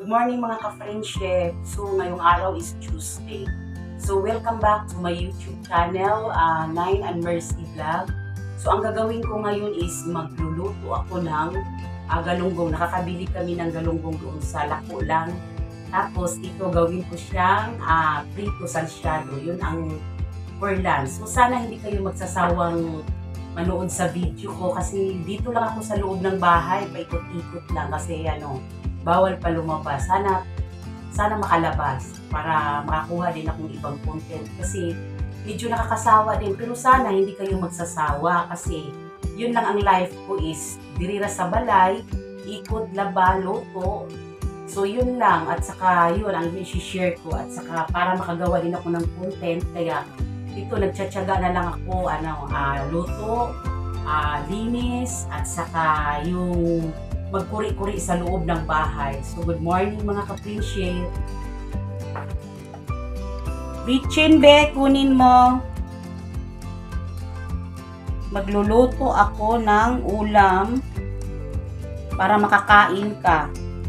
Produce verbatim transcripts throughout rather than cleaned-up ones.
morning mga ka-friendship. So ngayong araw is Tuesday. So welcome back to my YouTube channel, uh, Nine and Mercy Vlog. So ang gagawin ko ngayon is magluluto ako ng uh, galunggong. Nakakabili kami ng galunggong doon sa Lako lang. Tapos ito gawin ko siyang uh, prito shalchado. Yun ang for lunch. So sana hindi kayo magsasawang manood sa video ko kasi dito lang ako sa loob ng bahay, paikot-ikot lang kasi ano, bawal pa lumabas. Sana sana makalabas para makakuha din akong ibang content kasi medyo nakakasawa din, pero sana hindi kayo magsasawa kasi yun lang ang life ko is dirira sa balay, ikot, laba, luto. So yun lang, at saka yun ang i-share ko, at saka para makagawa din ako ng content, kaya ito nagtsatsaga na lang ako ano, uh, luto, uh, linis, at saka yung magkuri-kuri sa loob ng bahay. So good morning mga ka-friendship. Richin be, kunin mo. Magluluto ako ng ulam para makakain ka.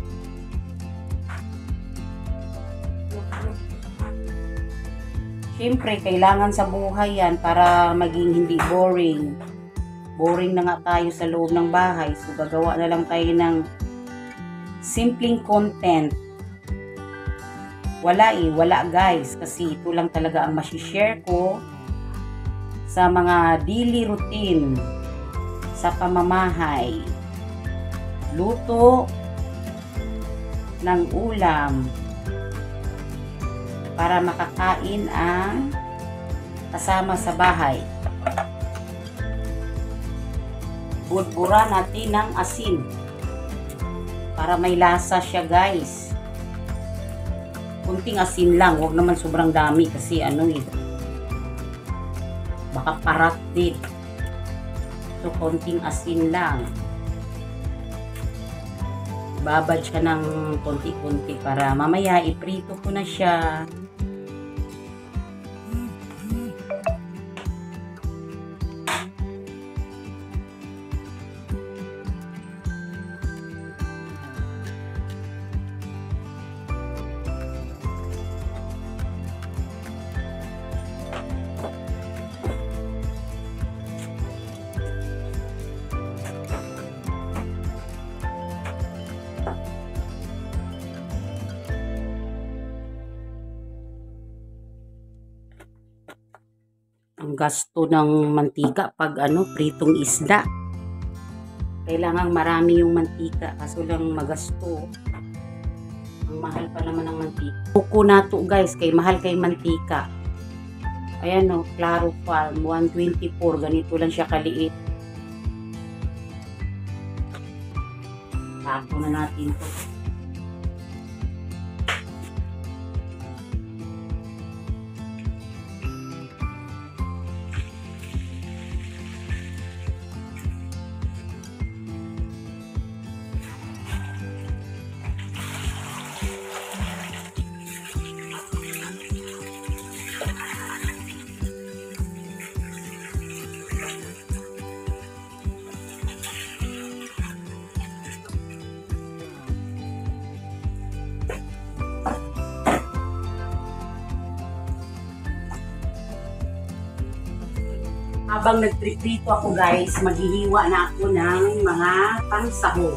Siyempre, kailangan sa buhay yan para maging hindi boring. Boring na nga tayo sa loob ng bahay. So, gagawa na lang tayo ng simpleng content. Wala eh, wala guys. Kasi ito lang talaga ang masishare ko sa mga daily routine sa pamamahay. Luto ng ulam para makakain ang kasama sa bahay. Budbura natin ng asin para may lasa siya guys. Kunting asin lang, huwag naman sobrang dami kasi ano eh, baka parat din. So konting asin lang, babad siya ng konti-konti para mamaya iprito ko na siya. Ang gasto ng mantika pag ano, pritong isda. Kailangan marami yung mantika, kaso lang magasto. Ang mahal pa naman ng mantika. Buko na to guys, kay mahal kay mantika. Ayan o, Claro Farm, one twenty-four. Ganito lang siya kaliit. Tapo na natin to. Habang nagprito ako guys, maghihiwa na ako ng mga pansahog.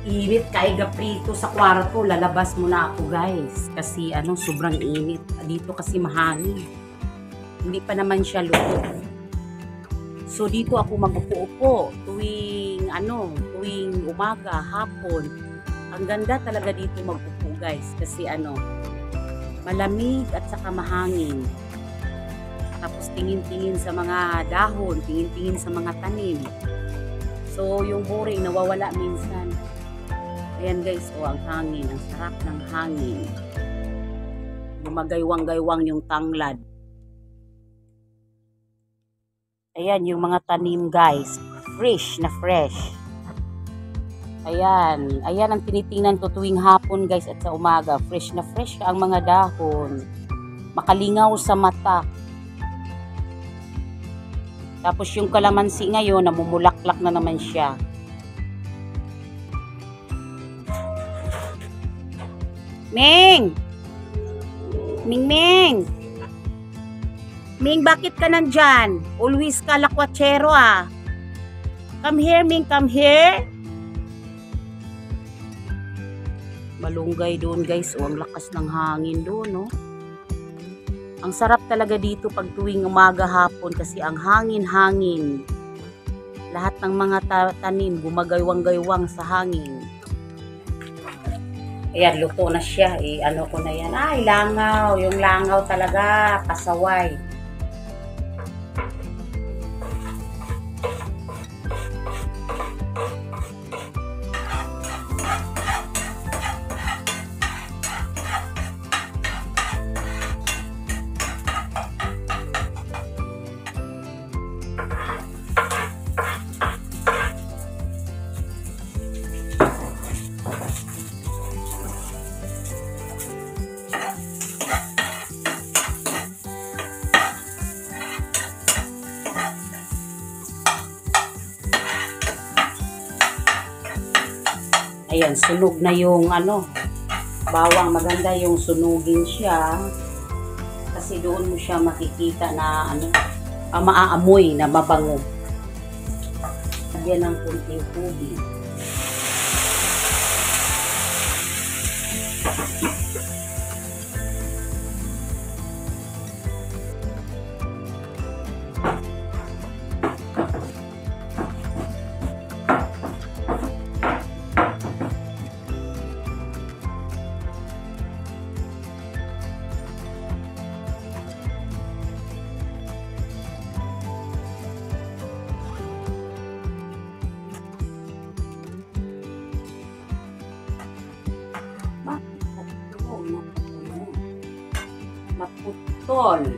Init kaiga prito sa kwarto, lalabas muna ako guys. Kasi ano, sobrang init. Dito kasi mahangin. Hindi pa naman siya luto. So dito ako mag-upo-upo tuwing ano, tuwing umaga, hapon. Ang ganda talaga dito mag-upo guys. Kasi ano, malamig at saka mahangin. Tapos tingin-tingin sa mga dahon, tingin-tingin sa mga tanim. So yung boring nawawala minsan. Ayan guys, oh, ang hangin. Ang sarap ng hangin. Gumagaywang-gaywang yung tanglad. Ayan, yung mga tanim guys. Fresh na fresh. Ayan. Ayan ang tinitingnan ko tuwing hapon guys at sa umaga. Fresh na fresh ang mga dahon. Makalingaw sa mata. Tapos yung kalamansi ngayon, namumulaklak na naman siya. Ming! Ming Ming! Ming, bakit ka nandyan? Always ka lakwatsero ah. Come here, Ming, come here. Malunggay doon guys. O, ang lakas ng hangin doon, no? Ang sarap talaga dito pag tuwing umaga hapon kasi ang hangin-hangin. Lahat ng mga ta tanim gumagaywang-gaywang sa hangin. Ayan, luto na siya. Eh, ano ko na yan? Ay, langaw. Yung langaw talaga. Pasaway. Ayan, sunog na yung ano, bawang. Maganda yung sunugin siya. Kasi doon mo siya makikita na ano, ah, maaamoy na mabango. Lagyan ng kunting tubig. Maputol.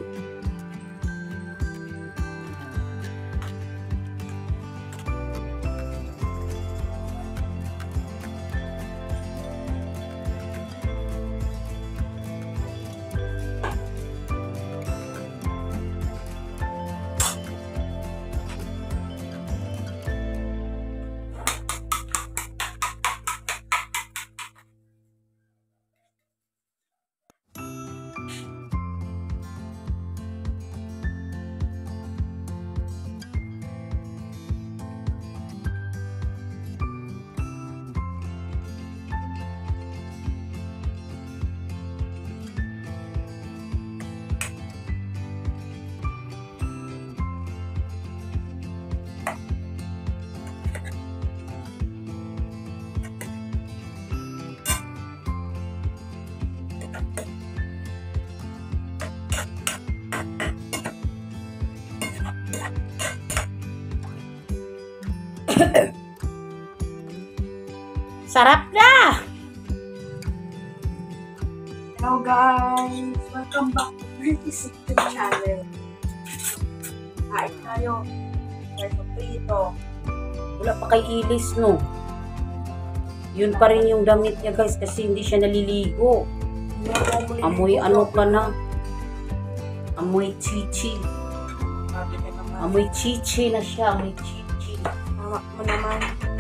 Sarap na! Hello guys! Welcome back to thirty-six channel. Kain tayo. Kain prito. Wala pa kay ilis, no? Yun pa rin yung damit niya guys kasi hindi siya naliligo. Amoy ano ka na? Amoy chichi. Amoy chichi na siya. Amoy chichi. Mama mo naman.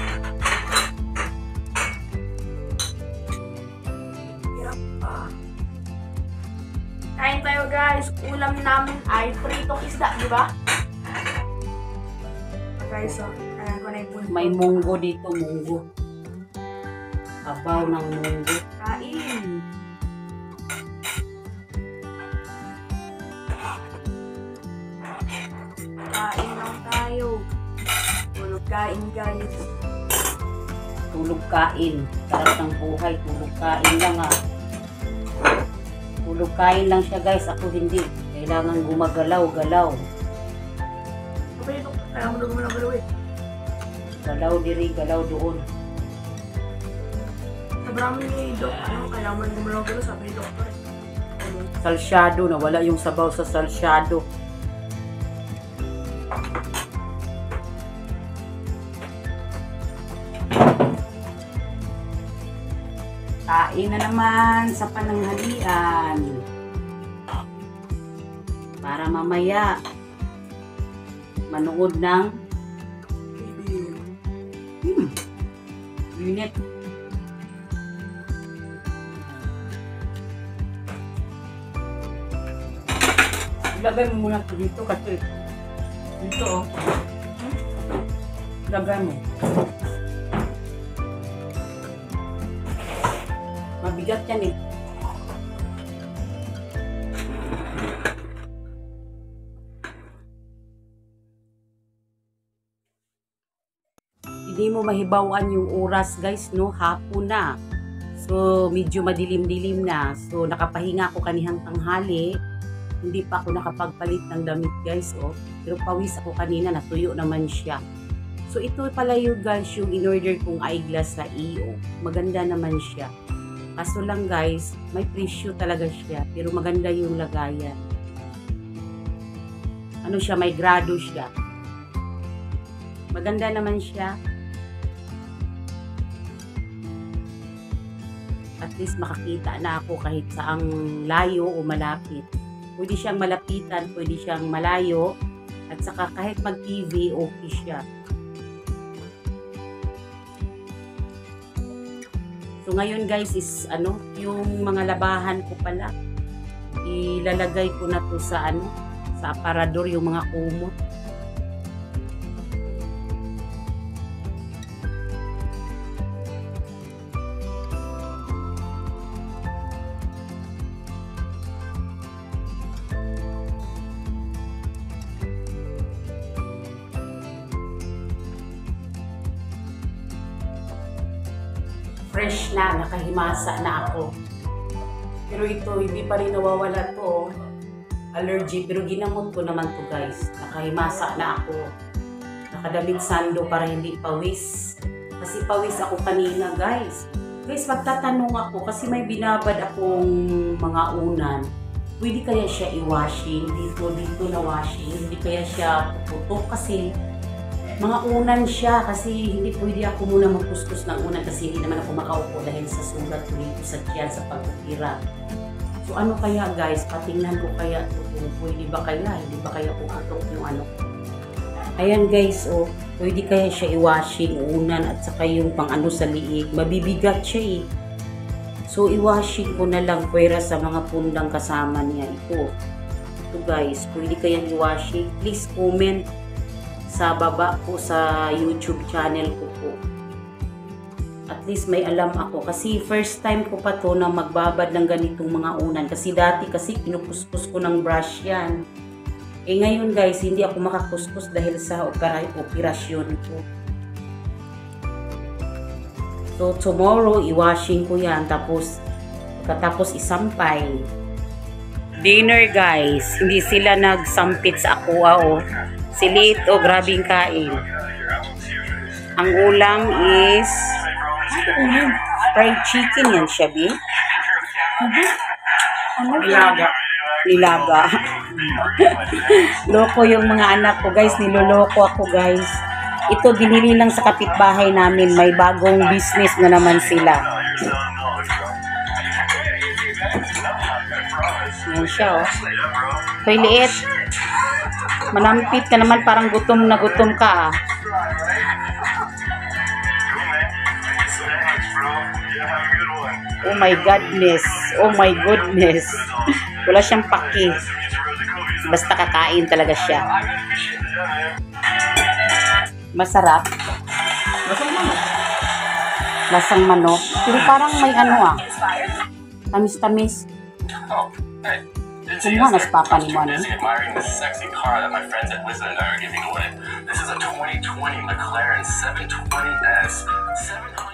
Kain tayo guys. Ulam namin ay pritong isda, di ba? Guys, so, ayan ko na yung punto. May munggo dito, munggo. Abaw ng munggo. Kain. Kain lang tayo. Tulog kain guys. Tulog kain. Sarap ng buhay. Tulog kain lang ah. Tulog kain lang siya guys. Ako hindi. Kailangan gumagalaw-galaw. Kapag ito, kaya mo na gumalaw eh. Galaw diri, galaw doon. Sabrang ni Doc, ano, kaya mo na gumalaw-galaw, sabi ni Doctor eh. Shalchado. Nawala yung sabaw sa shalchado. Kain na naman sa pananghalian. Para mamaya manood ng hmm, init. Ilagay mo muna ito dito kasi dito oh. Ilagay mo. Mabigat yan eh. Hindi mo mahibawan yung oras guys, no? Hapon na. So, medyo madilim-dilim na. So, nakapahinga ako kanihang tanghali. Hindi pa ako nakapagpalit ng damit guys, oh. Pero pawis ako kanina, natuyo naman siya. So, ito pala yung guys, yung in-order kong eyeglass sa E O. Maganda naman siya. Kaso lang guys, may presyo talaga siya. Pero maganda yung lagayan. Ano siya, may grado siya. Maganda naman siya. At least makakita na ako kahit saang layo o malapit. Pwede siyang malapitan, pwede siyang malayo. At saka kahit mag-T V, okay siya. So ngayon guys is ano, yung mga labahan ko pala. Ilalagay ko na to sa ano, sa aparador yung mga kumot. Fresh na, nakahimasa na ako. Pero ito, hindi pa rin nawawala to. Allergy, pero ginamot ko naman to guys. Nakahimasa na ako. Nakadamit sando para hindi pawis. Kasi pawis ako kanina guys. Guys, magtatanong ako kasi may binabad akong mga unan. Pwede kaya siya i-washing? Dito, dito na washing. Hindi kaya siya puputok kasi mga unan siya kasi hindi pwede ako muna magkuskus ng unan kasi hindi naman ako makaupo dahil sa sugat ko dito sa tiyan sa pagkukira. So ano kaya guys, patingnan ko kaya ito, pwede ba kaya, hindi ba kaya puputok yung ano. Ayan guys, oh, pwede kaya siya i-washing unan at saka yung pang ano sa liig, mabibigat siya eh. So i-washing ko na lang pwera sa mga pundang kasama niya ito. Ito guys, pwede kaya i-washing. Please comment sa baba po sa YouTube channel ko po. At least may alam ako kasi first time ko pa to na magbabad ng ganitong mga unan kasi dati kasi pinukuskus ko ng brush yan. Eh ngayon guys, hindi ako makakuskus dahil sa opera operasyon ko. So tomorrow i-washing ko yan tapos pagkatapos isampay. Dinner guys, hindi sila nagsampit sa aqua oh. Silit o oh, grabing kain. Ang ulam is ano, fried chicken yan siya, Bi. Ano? Nilaga. Nilaga. Loko yung mga anak ko, guys. Niloloko ako, guys. Ito, binili lang sa kapitbahay namin. May bagong business na naman sila. Yan siya, oh. Hoy, liit. Manampit ka naman, parang gutom na gutom ka, ah. Oh my goodness. Oh my goodness. Wala siyang paki. Basta kakain talaga siya. Masarap. Masarap naman. lasang manok. Pero parang may ano ah, tamis-tamis. Oh, hey. Kumuha na sa papa ni mo, ano? Busy admiring this sexy car that my friends at Wizard and I are giving away. This is a twenty twenty McLaren seven twenty S, seven hundred